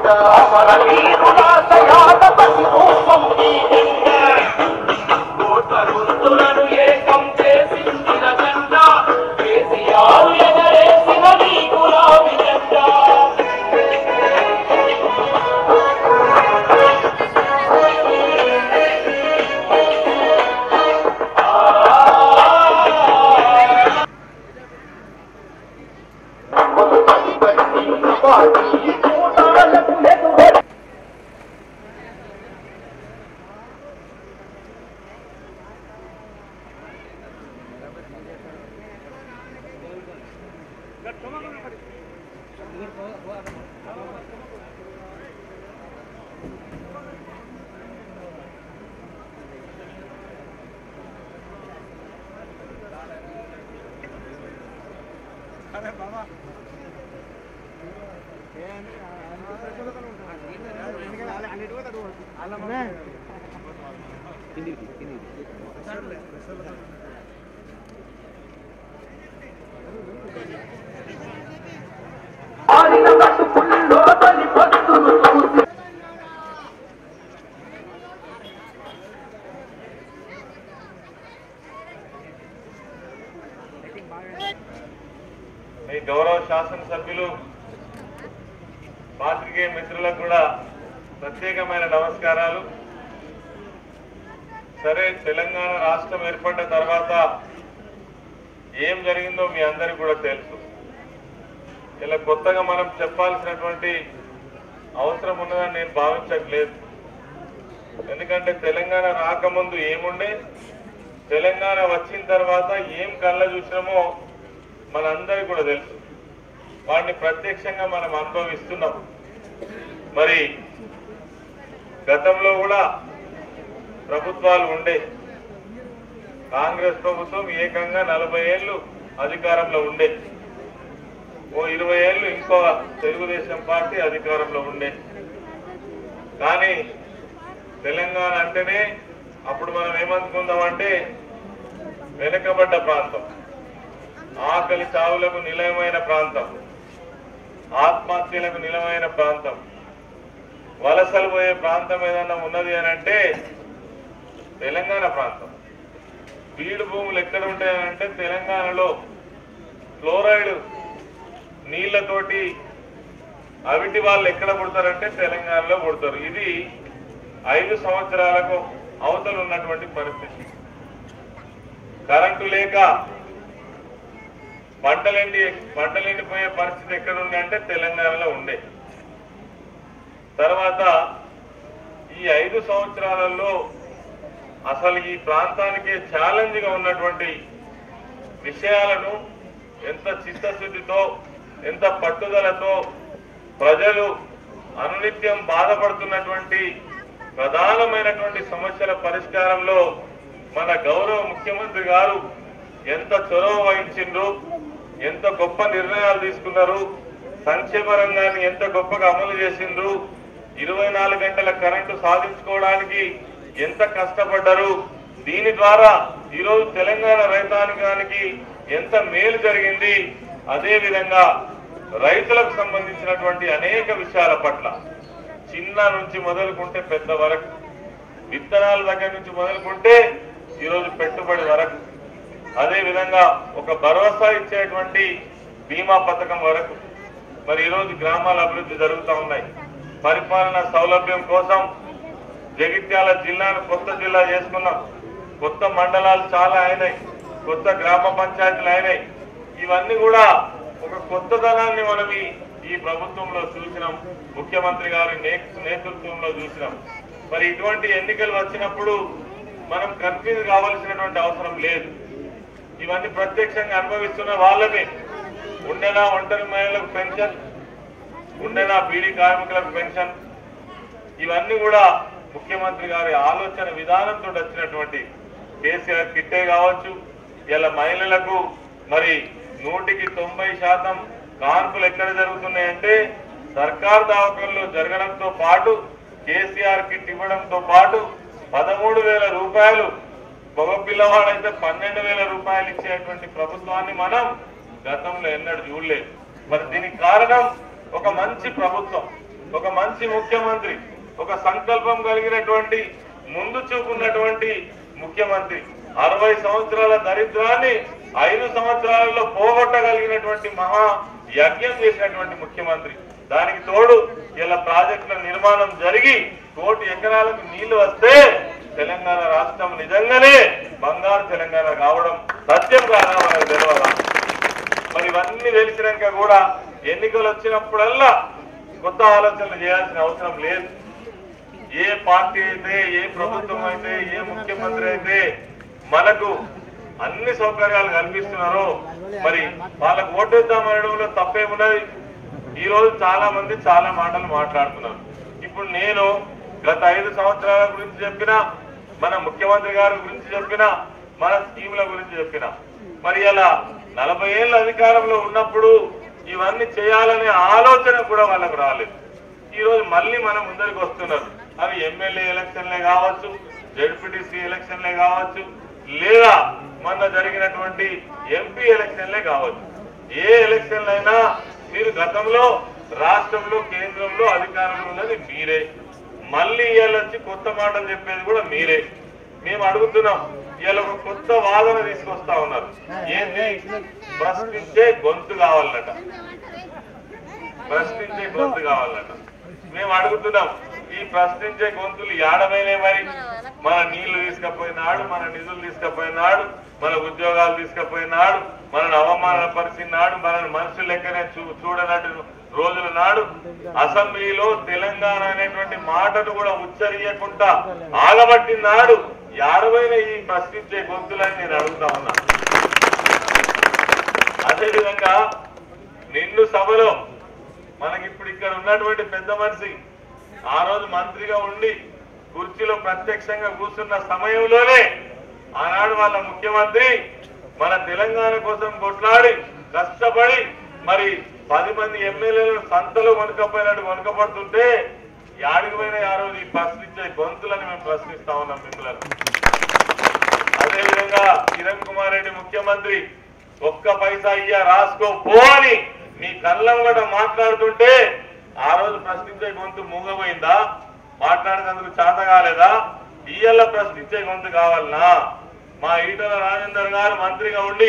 మీ గౌరవ శాసనసభ్యులు పాత్రికేయ మిత్రులకు కూడా ప్రత్యేకమైన నమస్కారాలు. సరే, తెలంగాణ రాష్ట్రం ఏర్పడ్డ తర్వాత ఏం జరిగిందో మీ అందరికీ కూడా తెలుసు. ఇలా కొత్తగా మనం చెప్పాల్సినటువంటి అవసరం ఉన్నదని నేను భావించట్లేదు. ఎందుకంటే తెలంగాణ రాకముందు ఏముండే, తెలంగాణ వచ్చిన తర్వాత ఏం కళ్ళ చూసినామో మనందరికీ కూడా తెలుసు. వాటిని ప్రత్యక్షంగా మనం అనుభవిస్తున్నాం. మరి గతంలో కూడా ప్రభుత్వాలు ఉండే, కాంగ్రెస్ ప్రభుత్వం ఏకంగా 40 ఏళ్ళు అధికారంలో ఉండే, ఓ 20 ఏళ్ళు ఇంకో తెలుగుదేశం పార్టీ అధికారంలో ఉండే. కానీ తెలంగాణ అంటేనే అప్పుడు మనం ఏమనుకుందామంటే వెనుకబడ్డ ప్రాంతం, ఆకలి చావులకు నిలయమైన ప్రాంతం, ఆత్మహత్యలకు నిలయమైన ప్రాంతం, వలసలు పోయే ప్రాంతం ఏదన్నా ఉన్నది అని అంటే తెలంగాణ ప్రాంతం. బీడు భూములు ఎక్కడ ఉంటాయనంటే తెలంగాణలో ఫ్లోరైడ్ నీళ్లతోటి అవిటి వాళ్ళు ఎక్కడ పుడతారంటే తెలంగాణలో పుడతారు. ఇది 5 సంవత్సరాలకు అవతల ఉన్నటువంటి పరిస్థితి. కరెంటు లేక పంటలెండిపోయే పరిస్థితి ఎక్కడ ఉండే అంటే తెలంగాణలో ఉండే. తర్వాత ఈ 5 సంవత్సరాలలో అసలు ఈ ప్రాంతానికి ఛాలెంజ్గా ఉన్నటువంటి విషయాలను ఎంత చిత్తశుద్ధితో, ఎంత పట్టుదలతో ప్రజలు అనునిత్యం బాధపడుతున్నటువంటి ప్రధానమైనటువంటి సమస్యల పరిష్కారంలో మన గౌరవ ముఖ్యమంత్రి గారు ఎంత చొరవ వహించిండ్రు, ఎంత గొప్ప నిర్ణయాలు తీసుకున్నారు, సంక్షేమ రంగాన్ని ఎంత గొప్పగా అమలు చేసిండ్రు, 24 గంటల కరెంటు సాధించుకోవడానికి ఎంత కష్టపడ్డారు. దీని ద్వారా ఈరోజు తెలంగాణ రైతాంగానికి ఎంత మేలు జరిగింది. అదేవిధంగా రైతులకు సంబంధించినటువంటి అనేక విషయాల పట్ల చిన్న నుంచి మొదలుకుంటే పెద్ద వరకు, విత్తనాల దగ్గర నుంచి మొదలుకుంటే ఈరోజు పెట్టుబడి వరకు, అదేవిధంగా ఒక భరోసా ఇచ్చేటువంటి బీమా పథకం వరకు మరి ఈరోజు గ్రామాల అభివృద్ధి జరుగుతూ ఉన్నాయి. పరిపాలన సౌలభ్యం కోసం జగిత్యాల జిల్లాను కొత్త జిల్లా చేసుకున్నాం. కొత్త మండలాలు చాలా అయినాయి, కొత్త గ్రామ పంచాయతీలు అయినాయి. ఇవన్నీ కూడా ఒక కొత్తదనాన్ని మనం ఈ ప్రభుత్వంలో చూసినాం, ముఖ్యమంత్రి గారి నేతృత్వంలో చూసినాం. మరి ఇటువంటి ఎన్నికలు వచ్చినప్పుడు మనం కన్ఫ్యూజ్ కావాల్సినటువంటి అవసరం లేదు. ఇవన్నీ ప్రత్యక్షంగా అనుభవిస్తున్న వాళ్ళమే. ఉండేనా ఒంటరి మహిళలకు పెన్షన్, ఉండేనా బీడీ కార్మికులకు పెన్షన్, ఇవన్నీ కూడా ముఖ్యమంత్రి గారి ఆలోచన విధానంతో వచ్చినటువంటి కేసీఆర్ కిట్టే కావచ్చు. ఇలా మహిళలకు మరి 100% కాన్పులు ఎక్కడ జరుగుతున్నాయంటే సర్కార్ దవాఖానలో జరగడంతో పాటు కేసీఆర్ కిట్ ఇవ్వడంతో పాటు 13,000 రూపాయలు, మగ పిల్లవాడైతే 12,000 రూపాయలు ఇచ్చేటువంటి ప్రభుత్వాన్ని మనం గతంలో ఎన్నడూ చూడలేదు. మరి దీనికి కారణం ఒక మంచి ప్రభుత్వం, ఒక మంచి ముఖ్యమంత్రి, ఒక సంకల్పం కలిగినటువంటి ముందు చూపున్నటువంటి ముఖ్యమంత్రి, 60 సంవత్సరాల దరిద్రాన్ని 5 సంవత్సరాలలో పోగొట్టగలిగినటువంటి మహా యజ్ఞం చేసినటువంటి ముఖ్యమంత్రి. దానికి తోడు ఇలా ప్రాజెక్టుల నిర్మాణం జరిగి 1 కోటి ఎకరాలకు నీళ్లు వస్తే తెలంగాణ రాష్ట్రం నిజంగానే బంగారు తెలంగాణ కావడం సత్యం కాదా మనకు తెలియదా? మరి ఇవన్నీ తెలిసినాక కూడా ఎన్నికలు వచ్చినప్పుడల్లా కొత్త ఆలోచనలు చేయాల్సిన అవసరం లేదు. ఏ పార్టీ అయితే, ఏ ప్రభుత్వం అయితే, ఏ ముఖ్యమంత్రి అయితే మనకు అన్ని సౌకర్యాలు కల్పిస్తున్నారో మరి వాళ్ళకు ఓటేద్దామనడంలో తప్పేమున్నది? ఈ రోజు చాలా మంది చాలా మాటలు మాట్లాడుతున్నారు. ఇప్పుడు నేను గత 5 సంవత్సరాల గురించి చెప్పినా, మన ముఖ్యమంత్రి గారి గురించి చెప్పినా, మన స్కీముల గురించి చెప్పినా, మరి అలా 40 ఏళ్ళ అధికారంలో ఉన్నప్పుడు ఇవన్నీ చేయాలనే ఆలోచన కూడా వాళ్ళకు రాలేదు. ఈ రోజు మళ్ళీ మన ముందరికి వస్తున్నారు. అవి ఎమ్మెల్యే ఎలక్షన్లే కావచ్చు, జెడ్పీటీసీ ఎలక్షన్లే కావచ్చు, లేదా మొన్న జరిగినటువంటి ఎంపీ ఎలక్షన్లే కావచ్చు. ఏ ఎలక్షన్లైనా మీరు గతంలో రాష్ట్రంలో, కేంద్రంలో అధికారంలో ఉన్నది మీరే. మళ్ళీ ఇవాళ వచ్చి కొత్త మాటలు చెప్పేది కూడా మీరే. మేము అడుగుతున్నాం, ఇవాళ ఒక కొత్త వాదన తీసుకొస్తా ఉన్నారు. ఏంటి? ప్రశ్నించే గొంతు కావాలట, ప్రశ్నించే గొంతు కావాలట. మేము అడుగుతున్నాం, ఈ ప్రశ్నించే గొంతులు ఏడమైనా మరి? మన నీళ్లు తీసుకపోయినాడు, మన నిధులు తీసుకపోయినాడు, మన ఉద్యోగాలు తీసుకపోయినాడు, మనల్ని అవమానపరిచినాడు, మనల్ని మనుషులు లెక్కనే చూడనట్టు రోజుల నాడు అసెంబ్లీలో తెలంగాణ అనేటువంటి మాటను కూడా ఉచ్చరియకుండా ఆగబట్టినాడు. ఏడవైన ఈ ప్రశ్నించే గొంతులని నేను అడుగుతా ఉన్నా. అదేవిధంగా నిన్ను సభలో మనకిప్పుడు ఇక్కడ ఉన్నటువంటి పెద్ద మనిషి ఆ రోజు మంత్రిగా ఉండి కుర్చీలో ప్రత్యక్షంగా కూర్చున్న సమయంలోనే ఆనాడు వాళ్ళ ముఖ్యమంత్రి మన తెలంగాణ కోసం కొట్లాడి కష్టపడి మరి 10 మంది ఎమ్మెల్యేలను సంతలో వణుకపోయినట్టు వణుకపడుతుంటే యాడికి పోయినా ఆ రోజు ఈ ప్రశ్నించే గొంతులని మేము ప్రశ్నిస్తా ఉన్నాం మిమ్మల్ని. అదేవిధంగా కిరణ్ కుమార్ రెడ్డి ముఖ్యమంత్రి ఒక్క పైసా ఇయ్య రాసుకో పో అని మీ కళ్ళంగట మాట్లాడుతుంటే ఆ రోజు ప్రశ్నించే గొంతు మూగపోయిందా? మాట్లాడేందుకు చేత కాలేదా? ఇయ్యల్ల ప్రశ్నించే గొంతు కావాలనా? మా ఈటల రాజేందర్ గారు మంత్రిగా ఉండి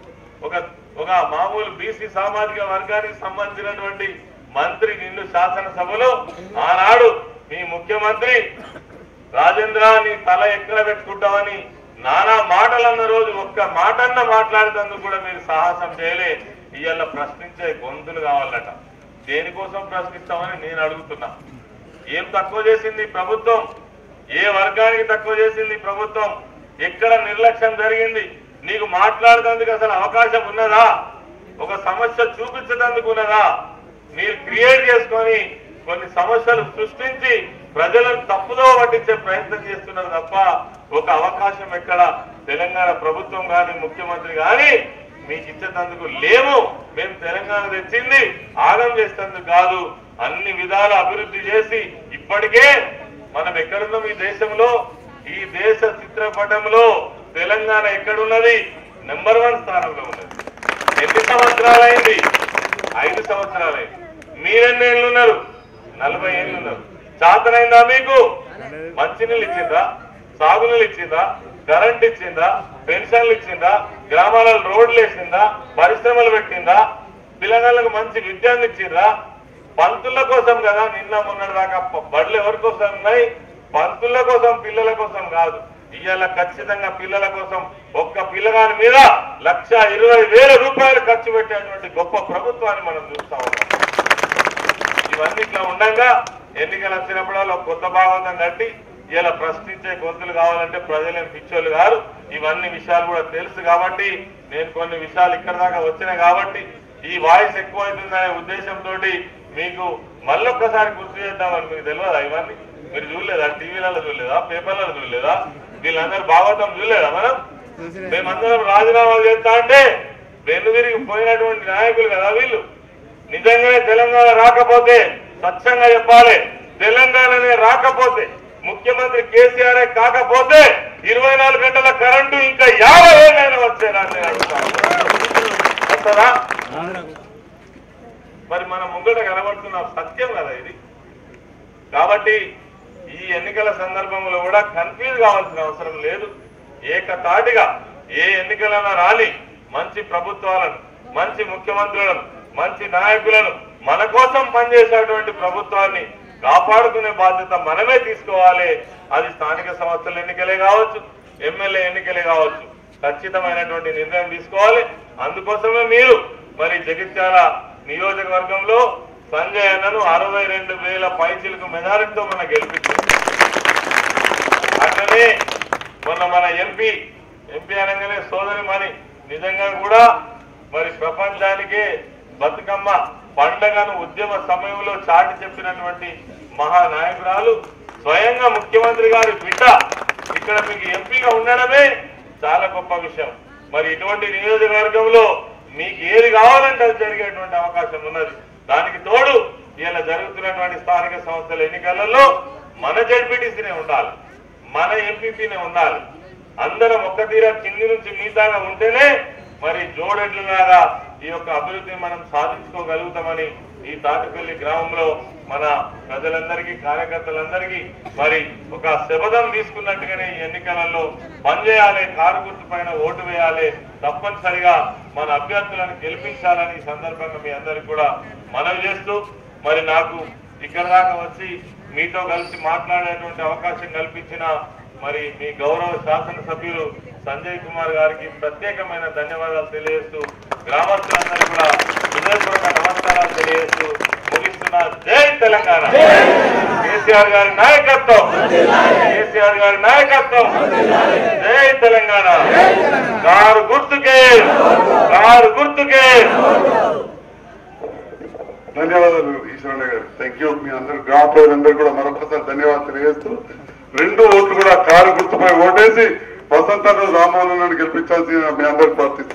ఒక మామూలు బీసీ సామాజిక వర్గానికి సంబంధించినటువంటి మంత్రి నిన్ను శాసనసభలో ఆనాడు మీ ముఖ్యమంత్రి రాజేంద్ర నీ తల ఎక్కడ పెట్టుకుంటామని నానా మాటలన్న రోజు ఒక్క మాటన్న మాట్లాడేందుకు కూడా మీరు సాహసం చేయలే. ఇవాళ ప్రశ్నించే గొంతులు కావాలట. దేనికోసం ప్రశ్నిస్తామని నేను అడుగుతున్నా. ఏం తక్కువ చేసింది ప్రభుత్వం? ఏ వర్గానికి తక్కువ చేసింది ప్రభుత్వం? ఎక్కడ నిర్లక్ష్యం జరిగింది? నీకు మాట్లాడేందుకు అసలు అవకాశం ఉన్నదా? ఒక సమస్య చూపించడానికి ఉన్నదా? మీరు క్రియేట్ చేసుకొని కొన్ని సమస్యలు సృష్టించి ప్రజలను తప్పుదో పట్టించే ప్రయత్నం చేస్తున్నారు తప్ప ఒక అవకాశం ఎక్కడ తెలంగాణ ప్రభుత్వం కానీ ముఖ్యమంత్రి కానీ మీకు ఇచ్చేందుకు లేవు. మేము తెలంగాణ తెచ్చింది ఆగం చేసేందుకు కాదు, అన్ని విధాల అభివృద్ధి చేసి ఇప్పటికే మనం ఎక్కడున్నాం ఈ దేశంలో, ఈ దేశ చిత్రపటంలో తెలంగాణ ఎక్కడున్నది? నెంబర్ 1 స్థానంలో ఉన్నది. ఎన్ని సంవత్సరాలైంది? 5 సంవత్సరాలైంది. మీరెన్ని ఏళ్ళు ఉన్నారు? 40 ఏళ్ళు ఉన్నారు. చాతనైందా మీకు? మంచినీళ్ళు ఇచ్చిందా? సాగునీళ్ళు ఇచ్చిందా? కరెంట్ ఇచ్చిందా? పెన్షన్లు ఇచ్చిందా? గ్రామాలలో రోడ్లు వేసిందా? పరిశ్రమలు పెట్టిందా? పిల్లగాళ్ళకు మంచి విద్యాన్ని ఇచ్చిందా? పంతుల కోసం కదా నిన్న మొన్నటి దాకా బడులు ఎవరి కోసం ఉన్నాయి? పంతుల కోసం, పిల్లల కోసం కాదు. ఇవాళ ఖచ్చితంగా పిల్లల కోసం ఒక్క పిల్లగాని మీద 1,20,000 రూపాయలు ఖర్చు పెట్టేటువంటి గొప్ప ప్రభుత్వాన్ని మనం చూస్తా ఉన్నాం. ఇవన్నీ ఇట్లా ఉండగా ఎన్నికలు వచ్చినప్పుడు కొత్త భాగవతం కట్టి ఇలా ప్రశ్నించే గొంతులు కావాలంటే ప్రజలేం పిచ్చోళ్ళు కాదు. ఇవన్నీ విషయాలు కూడా తెలుసు కాబట్టి నేను కొన్ని విషయాలు ఇక్కడ దాకా వచ్చినాయి కాబట్టి ఈ వాయిస్ ఎక్కువ అవుతుందనే ఉద్దేశంతో మీకు మళ్ళొక్కసారి గుర్తు చేద్దామని. మీకు తెలియదా? ఇవన్నీ మీరు చూడలేదా? టీవీలలో చూడలేదా? పేపర్లలో చూడలేదా? వీళ్ళందరూ భాగవతం చూడలేదా? మేమందరం రాజీనామాలు చేస్తా అంటే వెనుదిరిగి పోయినటువంటి నాయకులు కదా వీళ్ళు. నిజంగానే తెలంగాణ రాకపోతే స్వచ్ఛంగా చెప్పాలి, తెలంగాణనే రాకపోతే ముఖ్యమంత్రి కేసీఆర్ కాకపోతే 24 గంటల కరెంటు ఇంకా 50 ఏళ్ళైనా వచ్చేలా వస్తుందా? మరి మన ముంగట కనబడుతున్న సత్యం కదా ఇది. కాబట్టి ఈ ఎన్నికల సందర్భంలో కూడా కన్ఫ్యూజ్ కావాల్సిన అవసరం లేదు. ఏకతాటిగా ఏ ఎన్నికలైనా రాలి మంచి ప్రభుత్వాలను, మంచి ముఖ్యమంత్రులను, మంచి నాయకులను, మన కోసం పనిచేసేటువంటి ప్రభుత్వాన్ని కాపాడుకునే బాధ్యత మనమే తీసుకోవాలి. అది స్థానిక సంస్థల ఎన్నికలే కావచ్చు, ఎమ్మెల్యే ఎన్నికలే కావచ్చు, ఖచ్చితమైనటువంటి నిర్ణయం తీసుకోవాలి. అందుకోసమే మీరు మరి జగిత్యాల నియోజకవర్గంలో సంజయ్ అన్నను 62,000 పైచిలకు మెజారిటీతో మనం గెలిపించారు. అట్లనే మొన్న మన ఎంపీ అనగానే సోదరి మని నిజంగా కూడా మరి ప్రపంచానికే బతుకమ్మ పండగను ఉద్యమ సమయంలో చాటి చెప్పినటువంటి మహానాయకురాలు, స్వయంగా ముఖ్యమంత్రి గారి బిడ్డ ఇక్కడ మీకు ఎంపీగా ఉండడమే చాలా గొప్ప విషయం. మరి ఇటువంటి నియోజకవర్గంలో మీకు ఏది కావాలంటే అది జరిగేటువంటి అవకాశం ఉన్నది. దానికి తోడు ఇలా జరుగుతున్నటువంటి స్థానిక సంస్థల ఎన్నికలలో మన జడ్పీటీసీనే ఉండాలి, మన ఎంపీపీనే ఉండాలి. అందరం ఒక్క తీరా కింది నుంచి మీదాగా ఉంటేనే మరి జోడెడ్లులాగా ఈ యొక్క అభివృద్ధిని మనం సాధించుకోగలుగుతామని ఈ తాటిపల్లి గ్రామంలో మన ప్రజలందరికీ, కార్యకర్తలందరికీ మరి ఒక శపథం తీసుకున్నట్టుగానే ఈ ఎన్నికలలో పనిచేయాలి, కారు గుర్తు పైన ఓటు వేయాలి, తప్పనిసరిగా మన అభ్యర్థులను గెలిపించాలని ఈ సందర్భంగా మీ అందరికి కూడా మనవి చేస్తూ మరి నాకు ఇక్కడ దాకా వచ్చి మీతో కలిసి మాట్లాడేటువంటి అవకాశం కల్పించిన మరి మీ గౌరవ శాసనసభ్యులు సంజయ్ కుమార్ గారికి ప్రత్యేకమైన ధన్యవాదాలు తెలియజేస్తూ గ్రామస్తులందరూ కూడా హృదయపూర్వక నమస్కారాలు తెలియజేస్తూ ముగిస్తున్నా. జై తెలంగాణ. కేసీఆర్ గారి నాయకత్వం, కేసీఆర్ గారి నాయకత్వం. జై తెలంగాణ. కారు గుర్తుకే, కారు గుర్తుకే. ధన్యవాదాలు ఈశ్వరయ్య గారు. Thank you. మీ అందరు గ్రామ ప్రజలందరూ కూడా మరొకసారి ధన్యవాదాలు తెలియజేస్తూ 2 ఓట్లు కూడా కారు గుర్తుపై ఓటేసి వసంత రామోహన్ గెలిపించాల్సి మీ అందరూ ప్రార్థిస్తున్నారు.